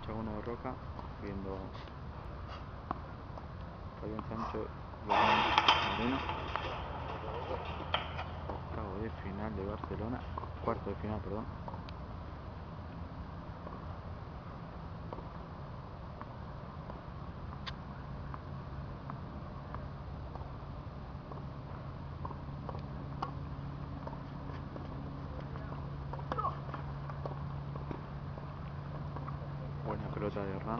cancha 1 de Roca, viendo Fabián Sancho y Hernán Moreno. Octavo de final de Barcelona, cuarto de final, perdón. Buena pelota de Hernán.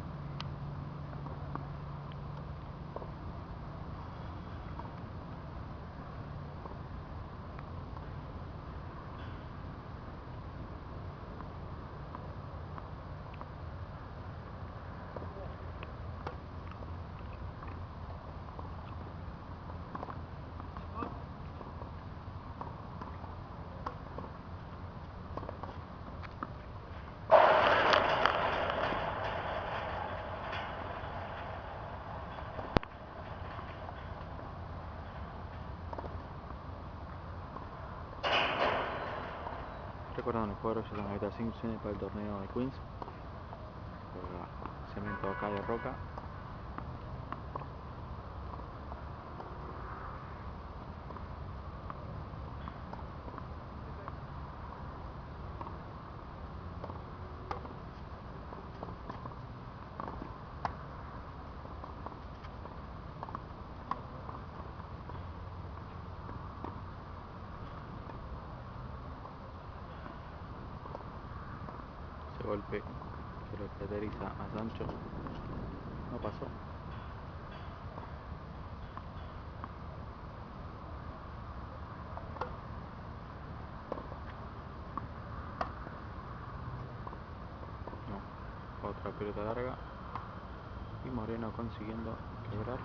Recordando los jugadores de la Gaeta Simpson para el torneo de Queens. Juega Cemento acá de Roca. Golpe que lo caracteriza a Sancho, no pasó. No, otra pelota larga y Moreno consiguiendo quebrar.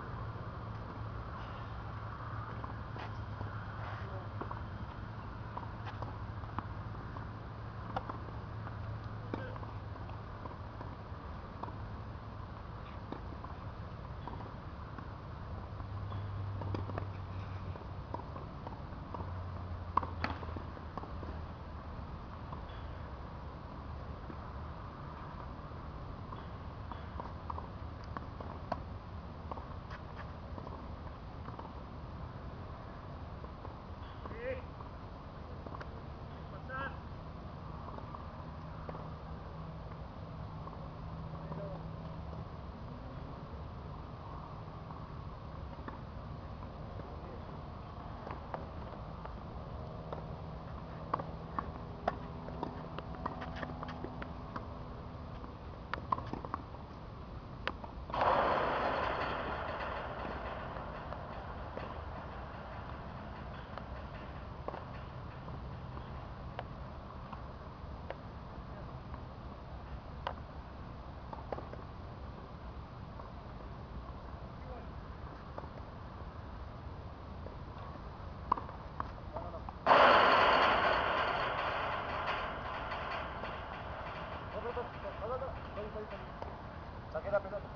Saqué la pelota.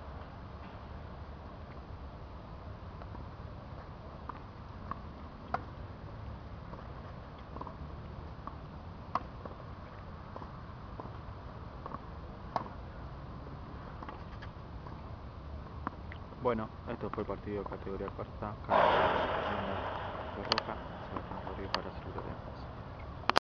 Bueno, esto fue el partido de categoría cuarta, Carlos de Roca, Sebastián Rodríguez para Salud de Defensa.